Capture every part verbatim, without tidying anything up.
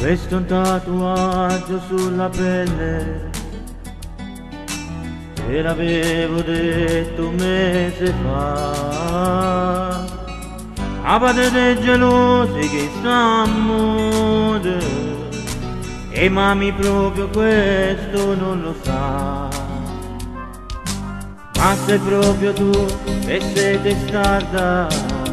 Questo è un tatuaggio sulla pelle, te l'avevo detto un mese fa. Abate dei gelosi che stanno e mami proprio questo non lo sa. Ma sei proprio tu che sei testarda,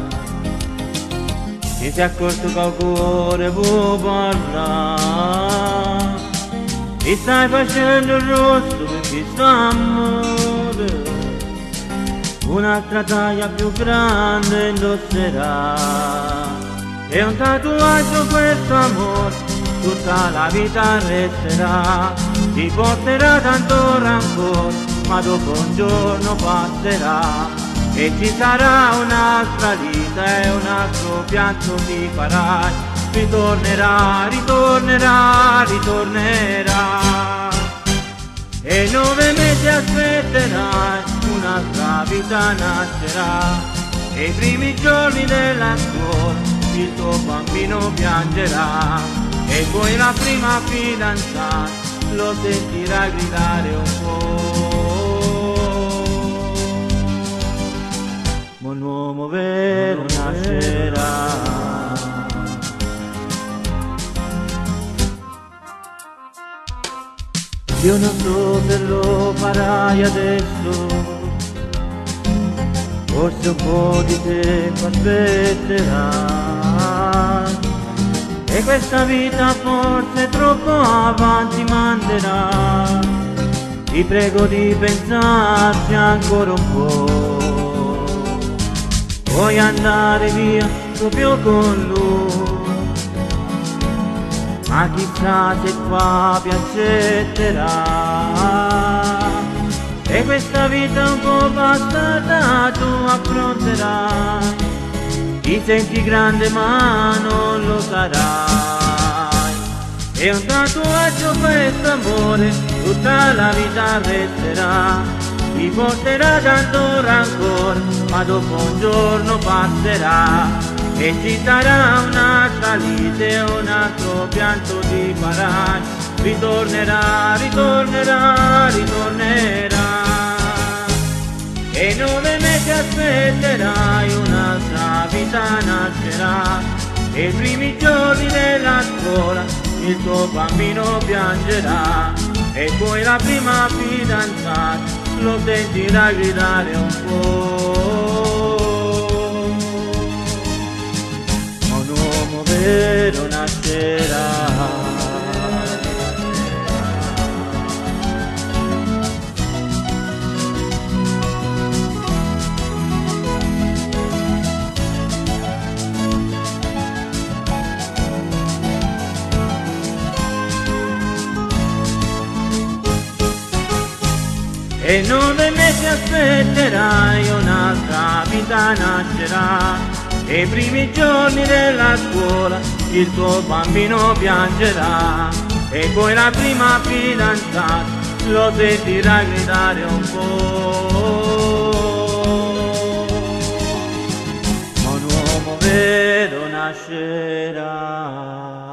ti sei accorto che il cuore può parlare, ti stai facendo il rosso perché sta amore un'altra taglia più grande indosserà. È un tatuaggio questo amore, tutta la vita resterà, ti porterà tanto rancore, ma dopo un giorno passerà. E ci sarà un'altra vita e un altro pianto ti farai, ritornerà, ritornerà, ritornerà. E nove mesi aspetterai, un'altra vita nascerà, e i primi giorni della scuola il tuo bambino piangerà, e poi la prima fidanzata lo sentirai gridare un po'. Un uomo vero nascerà. Io non so se lo farai adesso, forse un po' di tempo aspetterai, e questa vita forse troppo avanti manderà. Ti prego di pensarci ancora un po', vuoi andare via proprio con lui, ma chissà se qua vi accetterà. E questa vita un po' passata tu affronterai, ti senti grande ma non lo sarai. È un tatuaggio questo amore, tutta la vita resterà, ti porterà tanto rancore, ma dopo un giorno passerà. E ci sarà un'altra lite e un altro pianto ti farai, ritornerà, ritornerà, ritornerà. E nove mesi aspetterai, un'altra vita nascerà, e i primi giorni della scuola il tuo bambino piangerà, e poi la prima fidanzata lo sentirai gridare un po'. Un uomo vero nascerà. E nove mesi aspetterai, un'altra vita nascerà, e i primi giorni della scuola il tuo bambino piangerà, e poi la prima fidanzata lo sentirai gridare un po'. Ma un uomo vero nascerà.